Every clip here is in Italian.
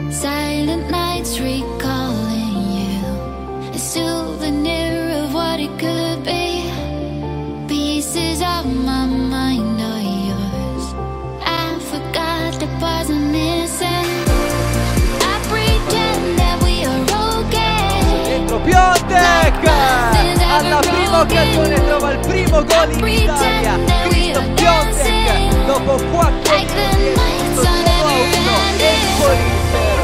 Silent nights recalling you, a souvenir of what it could be. Pieces of my mind are yours. I forgot the parts I'm missing. I pretend that we are okay. Dentro Piontek! Alla prima occasione trova il primo gol in Italia. Christoph Piontek dopo 4 minuti e 0-1 Empoli 0.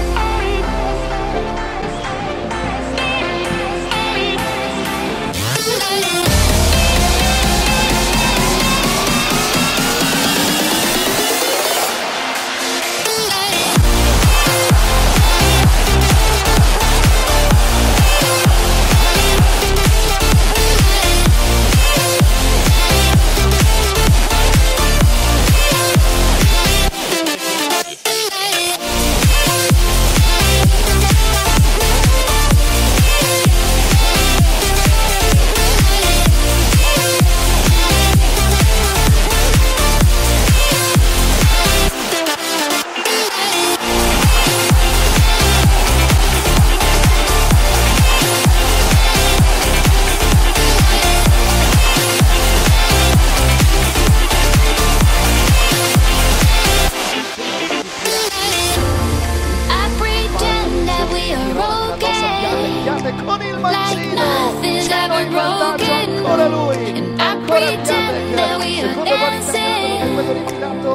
Con il mancino c'è in vantaggio ancora lui, ancora Piontek, secondo gol in campionato, quello rimirato.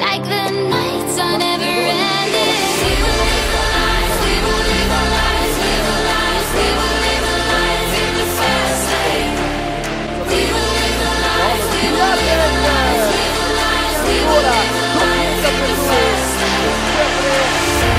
Ancora comincia per lui,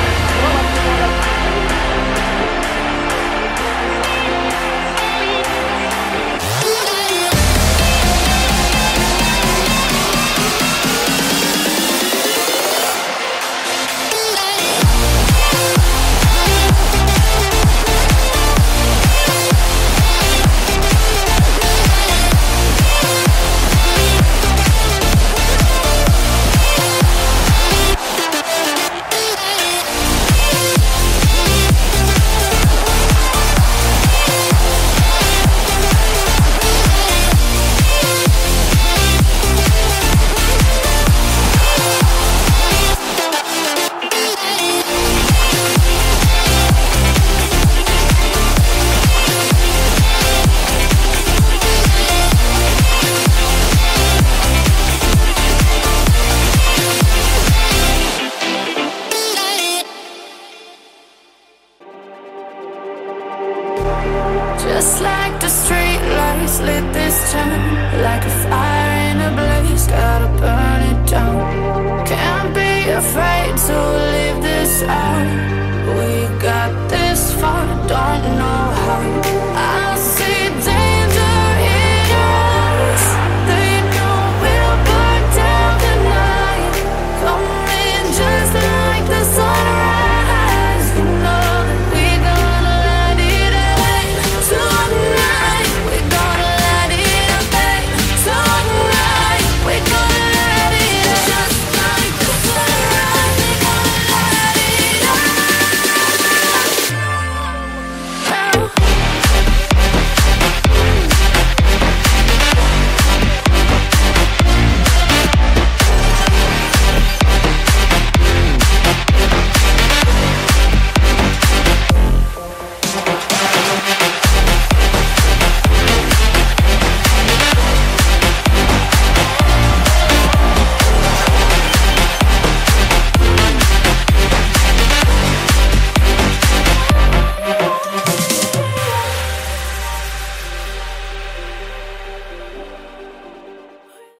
Just like the street lights lit this town, like a fire in a blaze, gotta burn it down. Can't be afraid to leave this out.